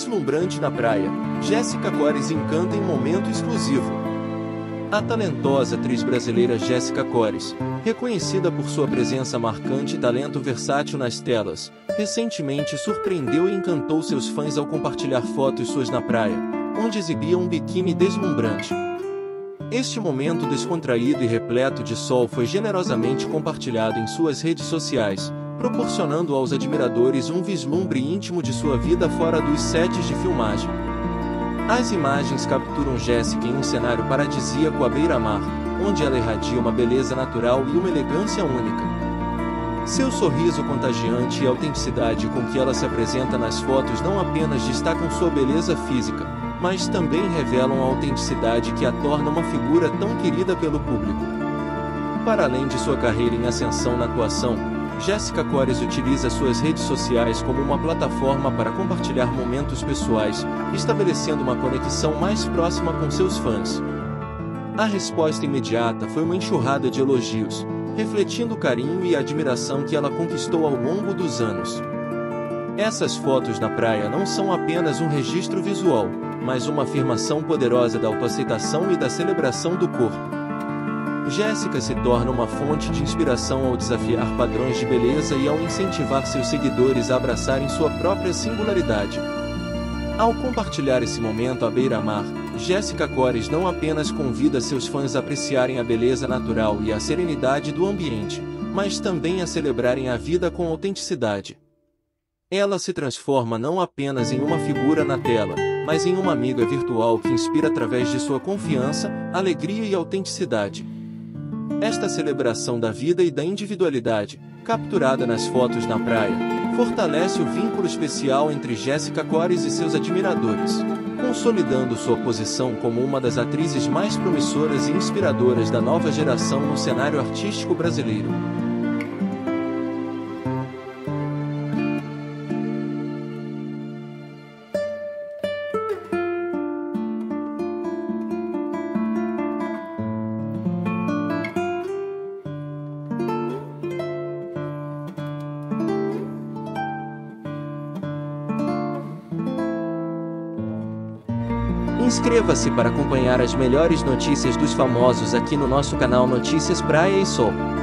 Deslumbrante na praia, Jéssica Cores encanta em momento exclusivo. A talentosa atriz brasileira Jéssica Cores, reconhecida por sua presença marcante e talento versátil nas telas, recentemente surpreendeu e encantou seus fãs ao compartilhar fotos suas na praia, onde exibia um biquíni deslumbrante. Este momento descontraído e repleto de sol foi generosamente compartilhado em suas redes sociais, proporcionando aos admiradores um vislumbre íntimo de sua vida fora dos sets de filmagem. As imagens capturam Jéssica em um cenário paradisíaco à beira-mar, onde ela irradia uma beleza natural e uma elegância única. Seu sorriso contagiante e a autenticidade com que ela se apresenta nas fotos não apenas destacam sua beleza física, mas também revelam a autenticidade que a torna uma figura tão querida pelo público. Para além de sua carreira em ascensão na atuação, Jéssica Cores utiliza suas redes sociais como uma plataforma para compartilhar momentos pessoais, estabelecendo uma conexão mais próxima com seus fãs. A resposta imediata foi uma enxurrada de elogios, refletindo o carinho e a admiração que ela conquistou ao longo dos anos. Essas fotos na praia não são apenas um registro visual, mas uma afirmação poderosa da autoaceitação e da celebração do corpo. Jéssica se torna uma fonte de inspiração ao desafiar padrões de beleza e ao incentivar seus seguidores a abraçarem sua própria singularidade. Ao compartilhar esse momento à beira-mar, Jéssica Cores não apenas convida seus fãs a apreciarem a beleza natural e a serenidade do ambiente, mas também a celebrarem a vida com autenticidade. Ela se transforma não apenas em uma figura na tela, mas em uma amiga virtual que inspira através de sua confiança, alegria e autenticidade. Esta celebração da vida e da individualidade, capturada nas fotos na praia, fortalece o vínculo especial entre Jéssica Cores e seus admiradores, consolidando sua posição como uma das atrizes mais promissoras e inspiradoras da nova geração no cenário artístico brasileiro. Inscreva-se para acompanhar as melhores notícias dos famosos aqui no nosso canal Notícias Praia e Sol.